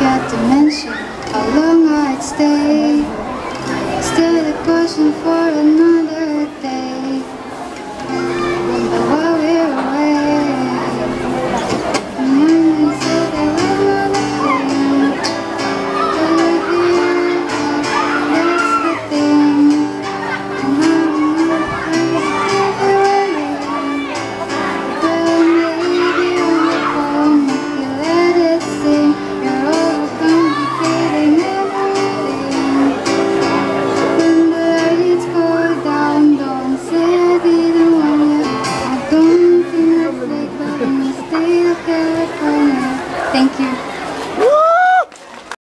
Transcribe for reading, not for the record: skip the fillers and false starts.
forgot to mention how long I'd stay. Still a question for another day. But while we're away, remember you said that we're not a thing. But you're here, that's the thing. And I'm not afraid to give you away. Well, maybe on the phone, if you let it sing, you're overcomplicating everything. When the lights go down, don't say I didn't want you. I don't think I'll break, but in the state of California. Thank you.